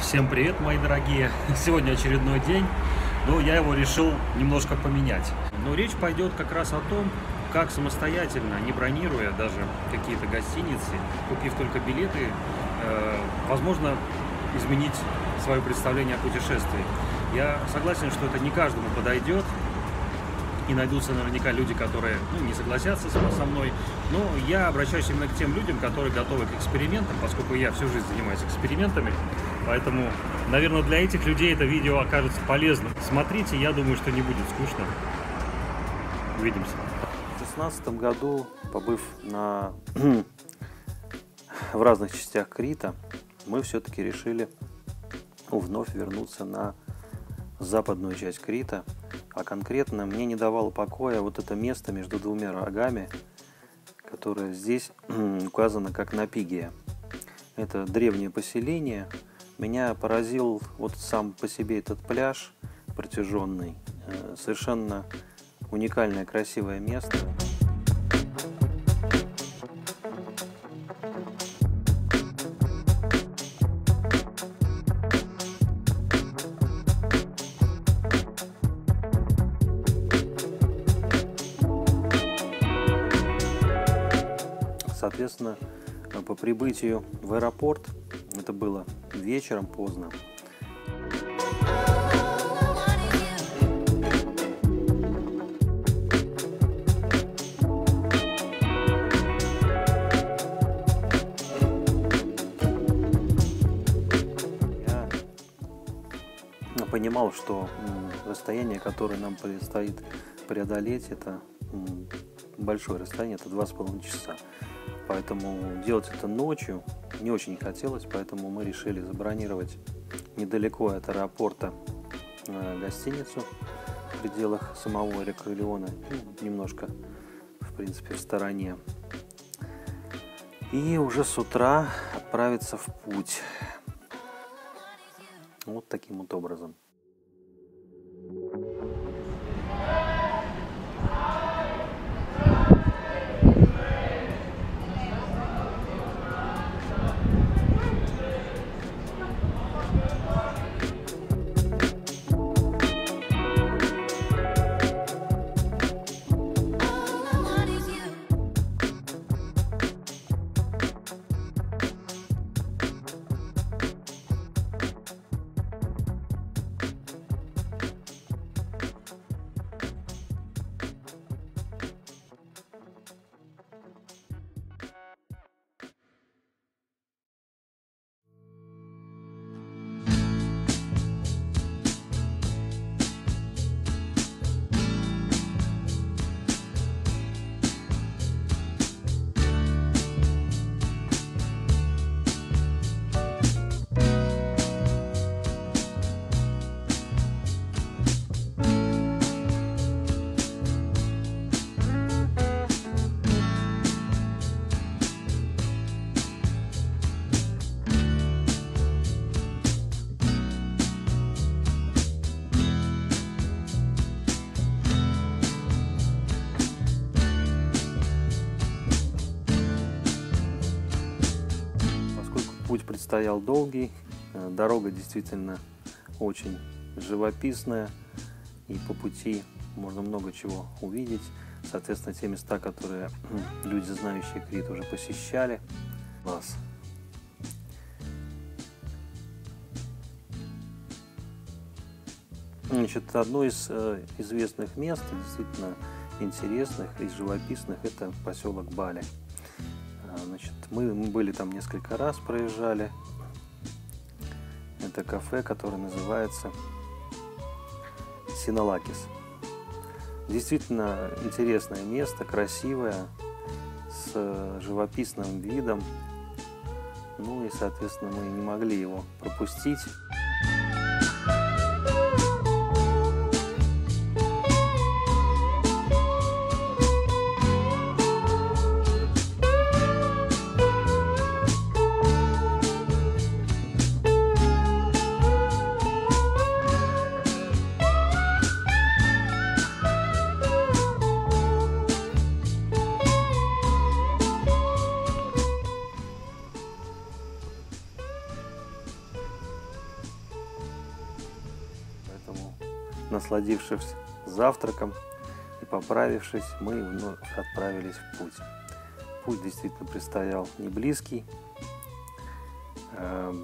Всем привет, мои дорогие! Сегодня очередной день, но я его решил немножко поменять. Но речь пойдет как раз о том, как самостоятельно, не бронируя даже какие-то гостиницы, купив только билеты, возможно изменить свое представление о путешествии. Я согласен, что это не каждому подойдет, и найдутся наверняка люди, которые не согласятся со мной, но я обращаюсь именно к тем людям, которые готовы к экспериментам, поскольку я всю жизнь занимаюсь экспериментами, поэтому, наверное, для этих людей это видео окажется полезным. Смотрите, я думаю, что не будет скучно. Увидимся. В 2016 году, побыв в разных частях Крита, мы все-таки решили вновь вернуться на западную часть Крита, а конкретно мне не давало покоя вот это место между двумя рогами, которое здесь указано как Напигия. Это древнее поселение. Меня поразил вот сам по себе этот пляж протяженный, совершенно уникальное красивое место. Соответственно, по прибытию в аэропорт, это было вечером поздно, я понимал, что расстояние, которое нам предстоит преодолеть, это большое расстояние, это 2,5 часа. Поэтому делать это ночью не очень хотелось, поэтому мы решили забронировать недалеко от аэропорта гостиницу в пределах самого Эркюлиона, немножко, в принципе, в стороне. И уже с утра отправиться в путь. Вот таким вот образом. Путь предстоял долгий, дорога действительно очень живописная, и по пути можно много чего увидеть. Соответственно, те места, которые люди, знающие Крит, уже посещали. Класс. Значит, одно из известных мест, действительно интересных и живописных, это поселок Бали. Значит, мы были там несколько раз, проезжали. Это кафе, которое называется Синалакис. Действительно интересное место, красивое, с живописным видом. Ну и, соответственно, мы не могли его пропустить. насладившись завтраком и поправившись, мы вновь отправились в путь. Путь действительно предстоял не близкий. Я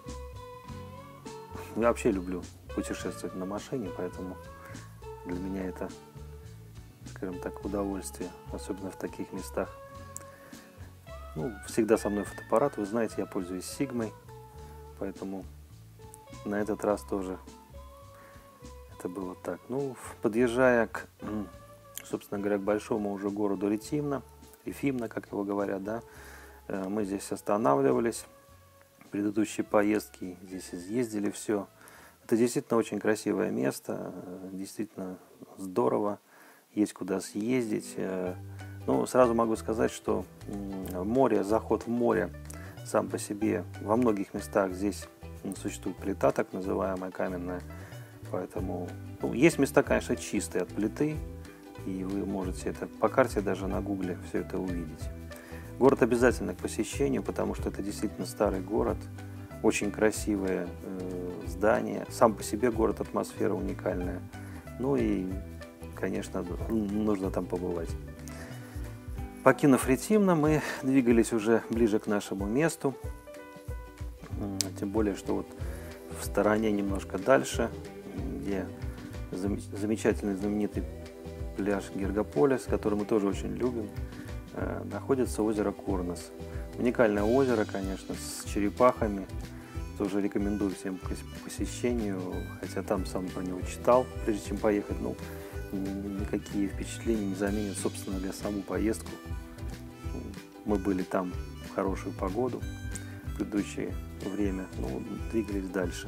вообще люблю путешествовать на машине, поэтому для меня это, скажем так, удовольствие, особенно в таких местах. Ну, всегда со мной фотоаппарат, вы знаете, я пользуюсь Сигмой, поэтому на этот раз тоже это было так. Ну, подъезжая к, собственно говоря, к большому уже городу Рефимно, как его говорят, да, мы здесь останавливались. Предыдущие поездки здесь изъездили все. Это действительно очень красивое место, действительно здорово, есть куда съездить. Ну, сразу могу сказать, что море, заход в море сам по себе во многих местах здесь существует плита, так называемая каменная. Поэтому есть места, конечно, чистые от плиты, и вы можете это по карте даже на гугле все это увидеть. Город обязательно к посещению, потому что это действительно старый город, очень красивые здания, сам по себе город, атмосфера уникальная. Ну и, конечно, нужно там побывать. Покинув Рефимно, мы двигались уже ближе к нашему месту, тем более, что вот в стороне немножко дальше, где замечательный знаменитый пляж Гергополис, который мы тоже очень любим, находится озеро Курнос. Уникальное озеро, конечно, с черепахами. Тоже рекомендую всем к посещению, хотя там сам про него читал, прежде чем поехать. Ну, никакие впечатления не заменят, собственно говоря, саму поездку. Мы были там в хорошую погоду в предыдущее время, ну, двигались дальше.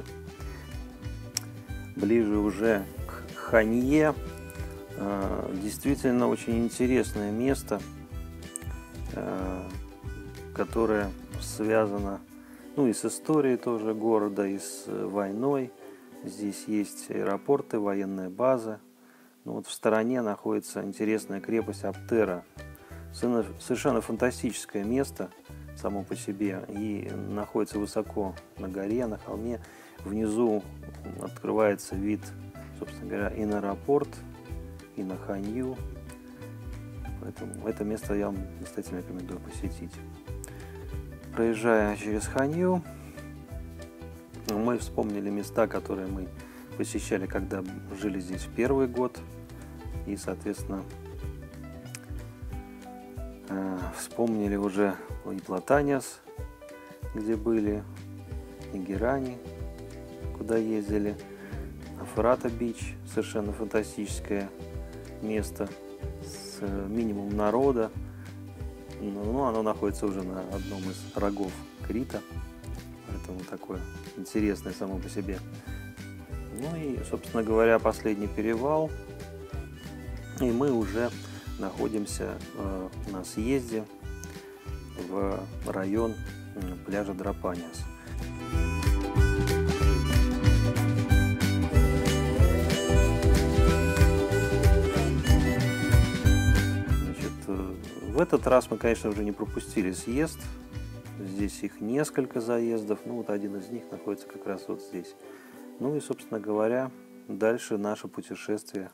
Ближе уже к Ханье. Действительно очень интересное место, которое связано, ну, и с историей тоже города, и с войной. Здесь есть аэропорты, военная база. Ну, вот в стороне находится интересная крепость Аптера. Совершенно фантастическое место само по себе, и находится высоко на горе, на холме. Внизу открывается вид, собственно говоря, и на аэропорт, и на Ханью. Поэтому это место я вам настоятельно рекомендую посетить. Проезжая через Ханью, мы вспомнили места, которые мы посещали, когда жили здесь в первый год. И, соответственно, вспомнили уже и Платаньос, где были, и Герани, куда ездили, Афрата-Бич, совершенно фантастическое место с минимумом народа. Но оно находится уже на одном из рогов Крита, поэтому такое интересное само по себе. Ну и, собственно говоря, последний перевал, и мы уже находимся на съезде в район пляжа Драпаньос. В этот раз мы, конечно, уже не пропустили съезд. Здесь их несколько заездов. Ну, вот один из них находится как раз вот здесь. Ну и, собственно говоря, дальше наше путешествие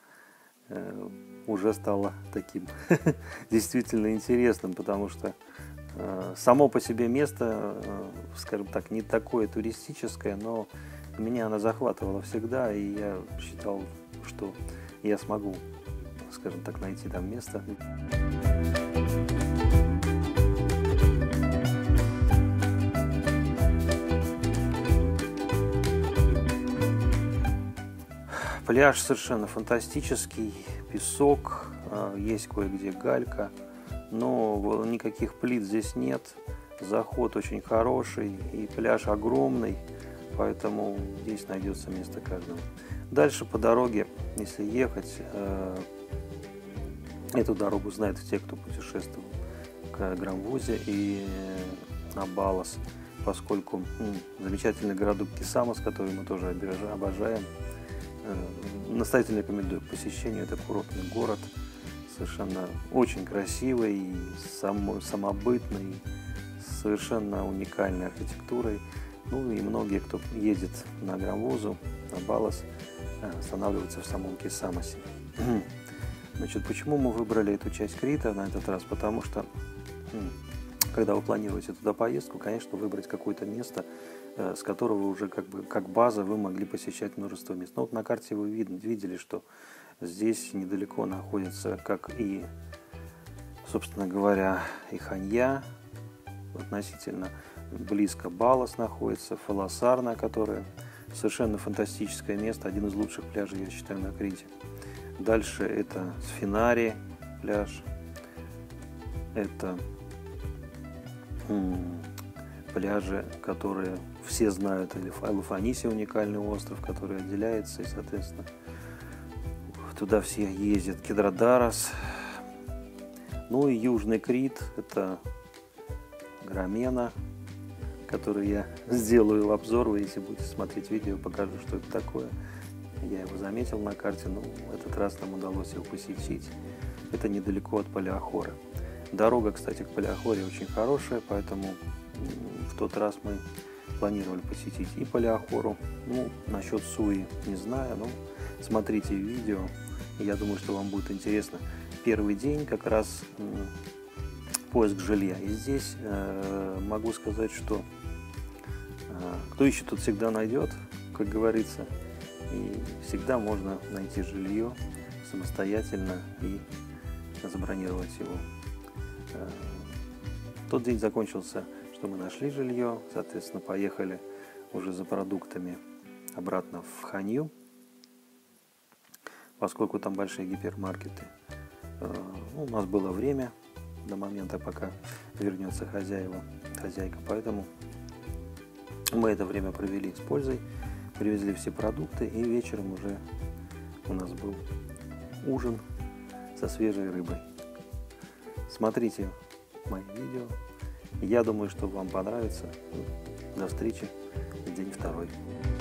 уже стало таким действительно интересным, потому что само по себе место, скажем так, не такое туристическое, но меня оно захватывало всегда, и я считал, что я смогу, скажем так, найти там место. Пляж совершенно фантастический, песок, есть кое-где галька, но никаких плит здесь нет, заход очень хороший и пляж огромный, поэтому здесь найдется место каждому. Дальше по дороге, если ехать, эту дорогу знают те, кто путешествовал к Грамвузе и на Балас, поскольку замечательный городок Кисамос, который мы тоже обожаем. Настоятельно рекомендую к посещению. Это курортный город, совершенно очень красивый, самобытный, совершенно уникальной архитектурой. Ну и многие, кто едет на Грамвозу, на Балас, останавливаются в самом Кисамосе. Значит, почему мы выбрали эту часть Крита на этот раз? Потому что, когда вы планируете туда поездку, конечно, выбрать какое-то место, с которого уже как база вы могли посещать множество мест. Но вот на карте вы видели, что здесь недалеко находится, как и, собственно говоря, и Ханья, относительно близко Балас находится, Фаласарна, которая совершенно фантастическое место, один из лучших пляжей, я считаю, на Крите. Дальше это Сфинари пляж, это пляжи, которые все знают, или Алафаниси, уникальный остров, который отделяется, и, соответственно, туда все ездят. Кедродарас, ну и Южный Крит, это Грамена, который я сделаю обзор, вы, если будете смотреть видео, покажу, что это такое. Я его заметил на карте, но в этот раз нам удалось его посетить. Это недалеко от Палеохора. Дорога, кстати, к Палеохоре очень хорошая, поэтому в тот раз мы планировали посетить и Палеохору. Ну, насчет Суи не знаю, но смотрите видео. Я думаю, что вам будет интересно. Первый день как раз поиск жилья. И здесь могу сказать, что кто ищет, тот всегда найдет, как говорится. И всегда можно найти жилье самостоятельно и забронировать его. Тот день закончился, что мы нашли жилье, соответственно, поехали уже за продуктами обратно в Ханью, поскольку там большие гипермаркеты. У нас было время до момента, пока вернется хозяйка, поэтому мы это время провели с пользой, привезли все продукты, и вечером уже у нас был ужин со свежей рыбой. Смотрите мои видео. Я думаю, что вам понравится. До встречи в день второй.